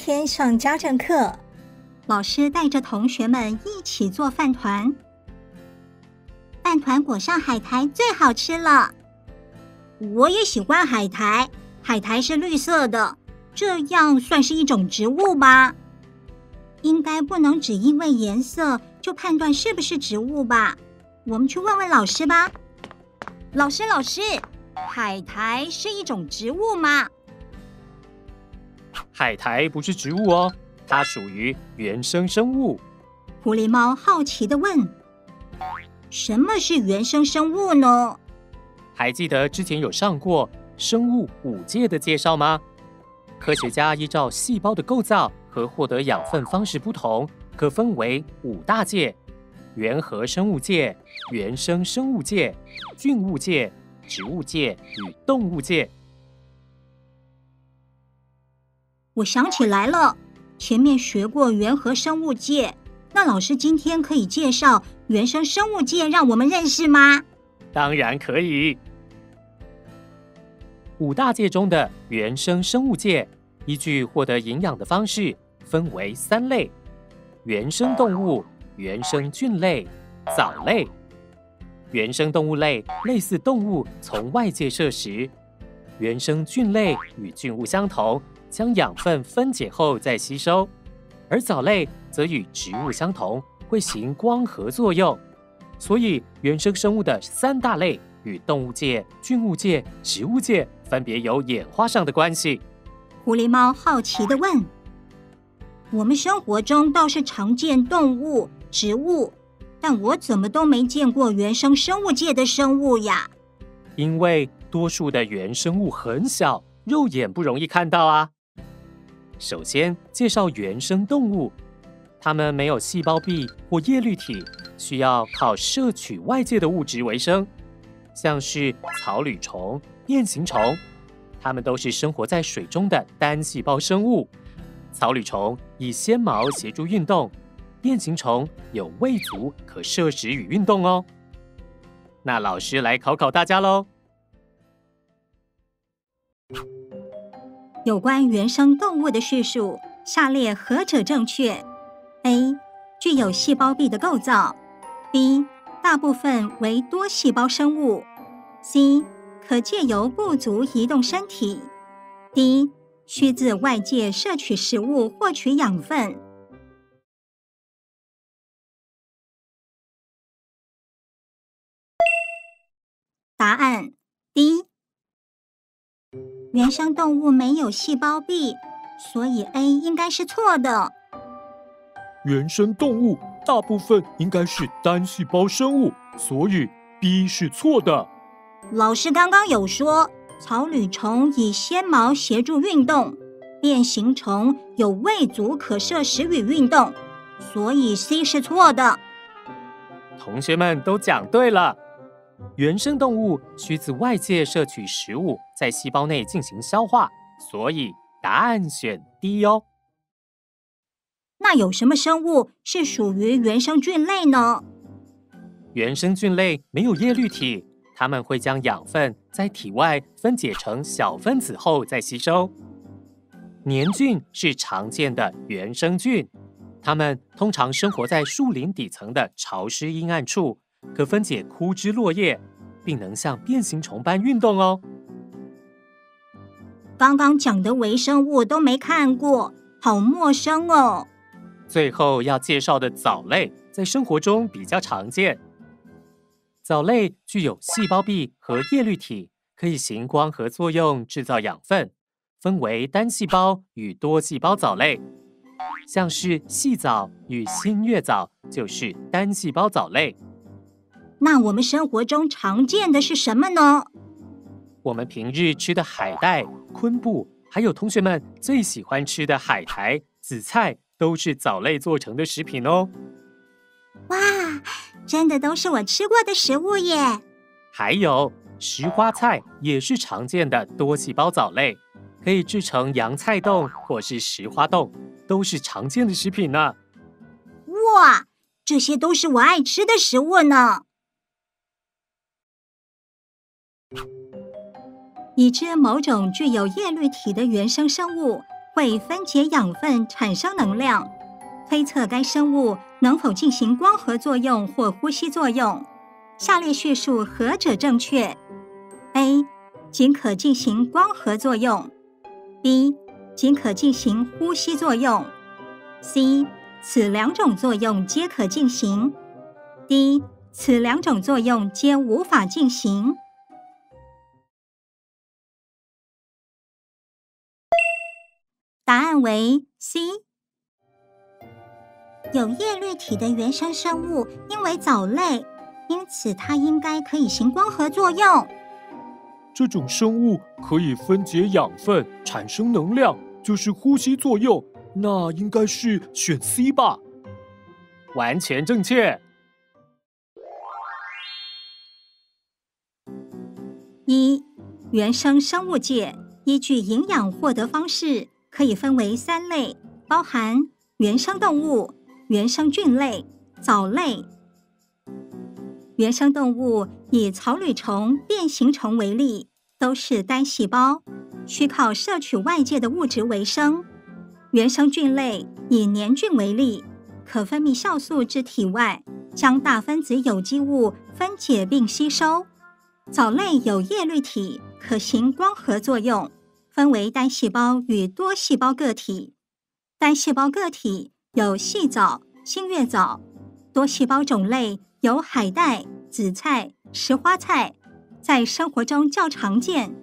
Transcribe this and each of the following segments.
天上家政课， 老师带着同学们一起做饭团。饭团裹上海苔最好吃了。我也喜欢海苔，海苔是绿色的，这样算是一种植物吧？应该不能只因为颜色就判断是不是植物吧？我们去问问老师吧。老师，海苔是一种植物吗？ 海苔不是植物哦，它属于原生生物。 狐狸猫好奇地问：什么是原生生物呢？ 还记得之前有上过生物5界的介绍吗？科学家依照细胞的构造和获得养分方式不同，可分为5大界：原核生物界、原生生物界、菌物界、植物界与动物界。 我想起来了，前面学过原核生物界，那老师今天可以介绍原生生物界让我们认识吗？ 当然可以。5大界中的原生生物界，依据获得营养的方式，分为3类：原生动物、原生菌类、藻类。原生动物类类似动物从外界摄食，原生菌类与菌物相同，将养分分解后再吸收，而藻类则与植物相同，会行光合作用。所以原生生物的3大类与动物界、菌物界、植物界分别有演化上的关系。 狐狸猫好奇地问：我们生活中倒是常见动物、植物，但我怎么都没见过原生生物界的生物呀？ 因为多数的原生物很小，肉眼不容易看到啊。首先介绍原生动物，它们没有细胞壁或叶绿体，需要靠摄取外界的物质为生，像是草履虫、变形虫，它们都是生活在水中的单细胞生物。草履虫以纤毛协助运动，变形虫有胃足可摄食与运动哦。那老师来考考大家喽。 有关原生动物的叙述，下列何者正确 ？A. 具有细胞壁的构造 ；B. 大部分为多细胞生物 ；C. 可借由步足移动身体 ；D. 需自外界摄取食物获取养分。答案 D。原生动物没有细胞壁，所以 A 应该是错的。 原生动物大部分应该是单细胞生物，所以 B 是错的。 老师刚刚有说，草履虫以纤毛协助运动，变形虫有胃足可摄食与运动，所以 C 是错的。 同学们都讲对了。原生动物需自外界摄取食物，在细胞内进行消化，所以答案选 D 哦。 那有什么生物是属于原生菌类呢？ 原生菌类没有叶绿体，它们会将养分在体外分解成小分子后再吸收。黏菌是常见的原生菌，它们通常生活在树林底层的潮湿阴暗处，可分解枯枝落叶，并能像变形虫般运动哦。 刚刚讲的微生物都没看过，好陌生哦。 最后要介绍的藻类，在生活中比较常见。藻类具有细胞壁和叶绿体，可以行光合作用制造养分，分为单细胞与多细胞藻类。像是细藻与新月藻就是单细胞藻类。 那我们生活中常见的是什么呢？ 我们平日吃的海带、昆布，还有同学们最喜欢吃的海苔、紫菜，都是藻类做成的食品哦。 哇，真的都是我吃过的食物耶！ 还有石花菜也是常见的多细胞藻类，可以制成洋菜冻或是石花冻，都是常见的食品呢。 哇，这些都是我爱吃的食物呢。已知某种具有叶绿体的原生生物， 会分解养分产生能量。推测该生物能否进行光合作用或呼吸作用。下列叙述何者正确 ？A. 仅可进行光合作用 ；B. 仅可进行呼吸作用 ；C. 此两种作用皆可进行 ；D. 此两种作用皆无法进行。答案为 C。有叶绿体的原生生物因为藻类，因此它应该可以行光合作用。 这种生物可以分解养分产生能量，就是呼吸作用。那应该是选 C 吧？ 完全正确。 一、原生生物界依据营养获得方式可以分为3类，包含原生动物、原生菌类、藻类。原生动物以草履虫、变形虫为例，都是单细胞，需靠摄取外界的物质为生。原生菌类以黏菌为例，可分泌酵素至体外，将大分子有机物分解并吸收。藻类有叶绿体，可行光合作用，分为单细胞与多细胞个体。单细胞个体有细藻、新月藻，多细胞种类有海带、紫菜、石花菜，在生活中较常见。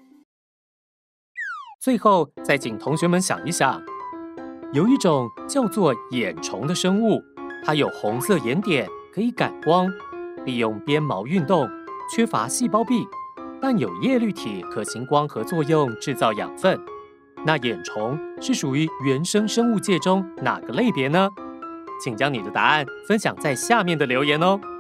最后，再请同学们想一想，有一种叫做眼虫的生物，它有红色眼点，可以感光，利用鞭毛运动，缺乏细胞壁，但有叶绿体可行光合作用制造养分。那眼虫是属于原生生物界中哪个类别呢？请将你的答案分享在下面的留言哦。